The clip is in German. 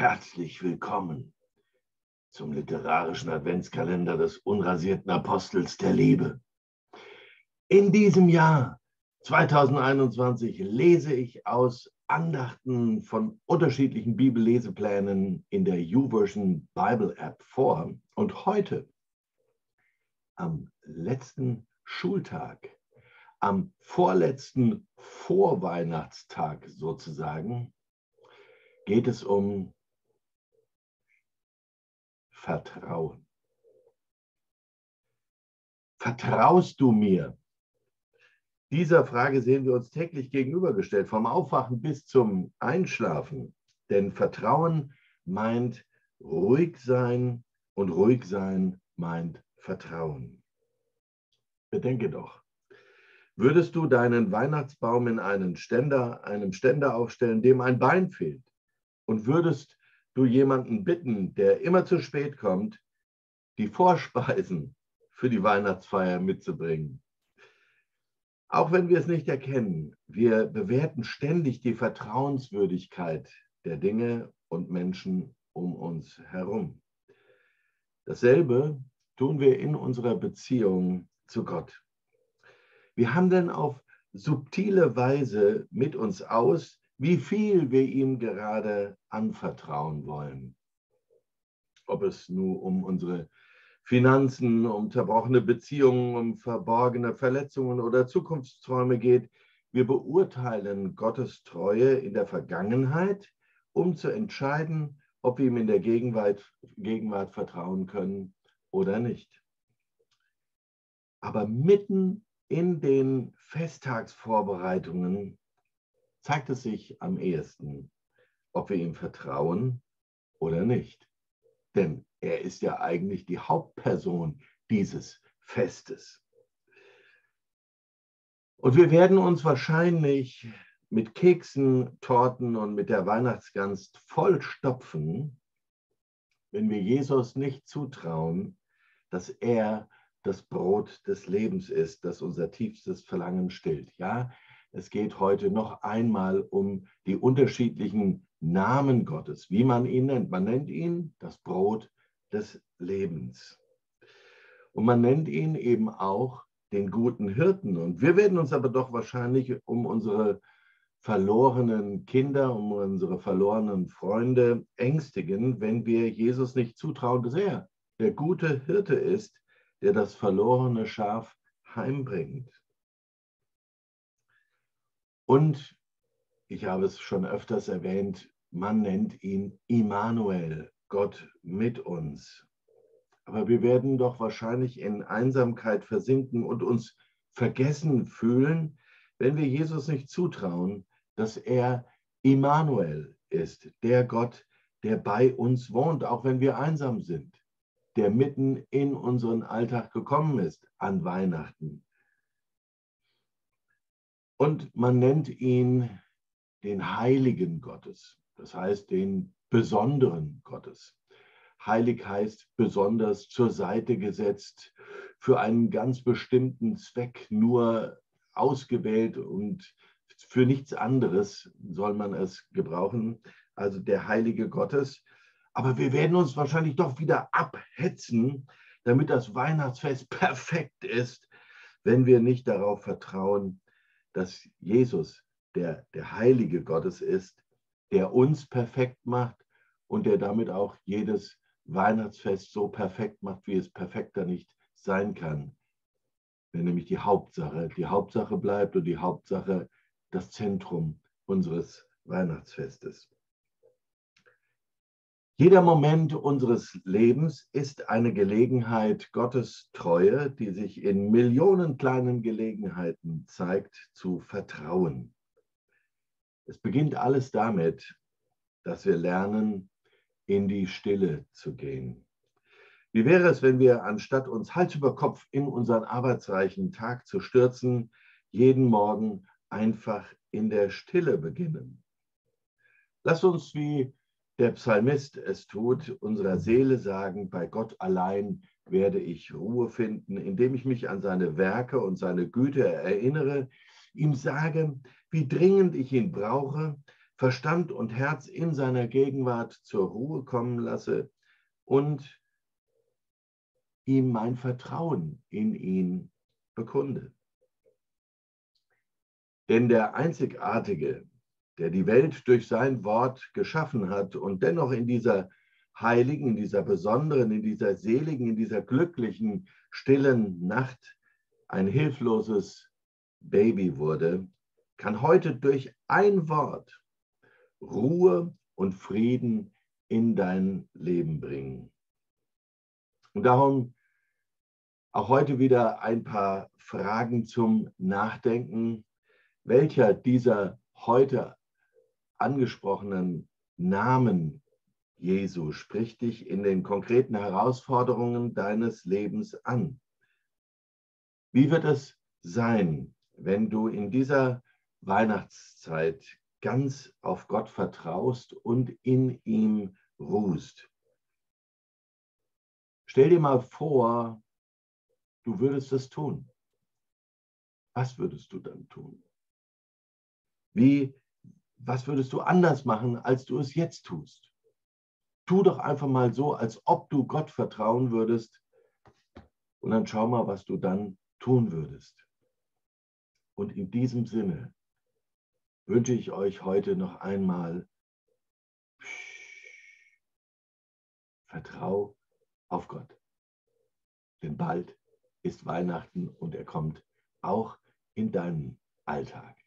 Herzlich willkommen zum literarischen Adventskalender des unrasierten Apostels der Liebe. In diesem Jahr 2021 lese ich aus Andachten von unterschiedlichen Bibelleseplänen in der YouVersion Bible App vor. Und heute, am letzten Schultag, am vorletzten Vorweihnachtstag sozusagen, geht es um Vertrauen. Vertraust du mir? Dieser Frage sehen wir uns täglich gegenübergestellt, vom Aufwachen bis zum Einschlafen. Denn Vertrauen meint ruhig sein und ruhig sein meint Vertrauen. Bedenke doch, würdest du deinen Weihnachtsbaum in einem Ständer aufstellen, dem ein Bein fehlt, und würdest du jemanden bitten, der immer zu spät kommt, die Vorspeisen für die Weihnachtsfeier mitzubringen? Auch wenn wir es nicht erkennen, wir bewerten ständig die Vertrauenswürdigkeit der Dinge und Menschen um uns herum. Dasselbe tun wir in unserer Beziehung zu Gott. Wir handeln auf subtile Weise mit uns aus, wie viel wir ihm gerade anvertrauen wollen. Ob es nur um unsere Finanzen, um zerbrochene Beziehungen, um verborgene Verletzungen oder Zukunftsträume geht. Wir beurteilen Gottes Treue in der Vergangenheit, um zu entscheiden, ob wir ihm in der Gegenwart vertrauen können oder nicht. Aber mitten in den Festtagsvorbereitungen zeigt es sich am ehesten, ob wir ihm vertrauen oder nicht. Denn er ist ja eigentlich die Hauptperson dieses Festes. Und wir werden uns wahrscheinlich mit Keksen, Torten und mit der Weihnachtsgans vollstopfen, wenn wir Jesus nicht zutrauen, dass er das Brot des Lebens ist, das unser tiefstes Verlangen stillt. Ja, es geht heute noch einmal um die unterschiedlichen Namen Gottes, wie man ihn nennt. Man nennt ihn das Brot des Lebens. Und man nennt ihn eben auch den guten Hirten. Und wir werden uns aber doch wahrscheinlich um unsere verlorenen Kinder, um unsere verlorenen Freunde ängstigen, wenn wir Jesus nicht zutrauen, dass er der gute Hirte ist, der das verlorene Schaf heimbringt. Und ich habe es schon öfters erwähnt, man nennt ihn Immanuel, Gott mit uns. Aber wir werden doch wahrscheinlich in Einsamkeit versinken und uns vergessen fühlen, wenn wir Jesus nicht zutrauen, dass er Immanuel ist, der Gott, der bei uns wohnt, auch wenn wir einsam sind, der mitten in unseren Alltag gekommen ist an Weihnachten. Und man nennt ihn den Heiligen Gottes, das heißt den besonderen Gottes. Heilig heißt besonders zur Seite gesetzt, für einen ganz bestimmten Zweck nur ausgewählt und für nichts anderes soll man es gebrauchen, also der Heilige Gottes. Aber wir werden uns wahrscheinlich doch wieder abhetzen, damit das Weihnachtsfest perfekt ist, wenn wir nicht darauf vertrauen, dass Jesus der Heilige Gottes ist, der uns perfekt macht und der damit auch jedes Weihnachtsfest so perfekt macht, wie es perfekter nicht sein kann. Wenn nämlich die Hauptsache bleibt und die Hauptsache das Zentrum unseres Weihnachtsfestes. Jeder Moment unseres Lebens ist eine Gelegenheit Gottes Treue, die sich in Millionen kleinen Gelegenheiten zeigt, zu vertrauen. Es beginnt alles damit, dass wir lernen, in die Stille zu gehen. Wie wäre es, wenn wir, anstatt uns Hals über Kopf in unseren arbeitsreichen Tag zu stürzen, jeden Morgen einfach in der Stille beginnen? Lass uns, wie der Psalmist es tut, unserer Seele sagen, bei Gott allein werde ich Ruhe finden, indem ich mich an seine Werke und seine Güte erinnere, ihm sage, wie dringend ich ihn brauche, Verstand und Herz in seiner Gegenwart zur Ruhe kommen lasse und ihm mein Vertrauen in ihn bekunde. Denn der Einzigartige, der die Welt durch sein Wort geschaffen hat und dennoch in dieser heiligen, in dieser besonderen, in dieser seligen, in dieser glücklichen, stillen Nacht ein hilfloses Baby wurde, kann heute durch ein Wort Ruhe und Frieden in dein Leben bringen. Und darum auch heute wieder ein paar Fragen zum Nachdenken. Welcher dieser heute angesprochenen Namen Jesu spricht dich in den konkreten Herausforderungen deines Lebens an? Wie wird es sein, wenn du in dieser Weihnachtszeit ganz auf Gott vertraust und in ihm ruhst? Stell dir mal vor, du würdest es tun. Was würdest du dann tun? Was würdest du anders machen, als du es jetzt tust? Tu doch einfach mal so, als ob du Gott vertrauen würdest und dann schau mal, was du dann tun würdest. Und in diesem Sinne wünsche ich euch heute noch einmal, vertrau auf Gott. Denn bald ist Weihnachten und er kommt auch in deinen Alltag.